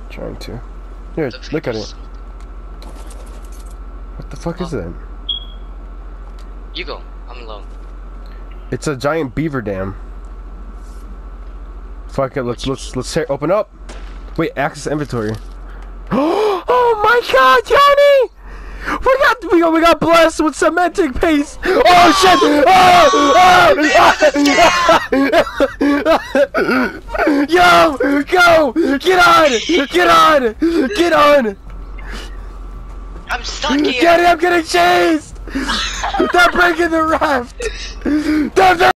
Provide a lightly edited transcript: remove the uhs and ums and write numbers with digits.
Trying to. Here, look at it. What the fuck is that? You go. I'm alone. It's a giant beaver dam. Fuck it. Let's open up. Wait, access inventory. Oh my God, Johnny! We got blessed with cementing paste. Oh shit! Yo, go! Get on! I'm stuck here. Get it! I'm getting chased. They're breaking the raft.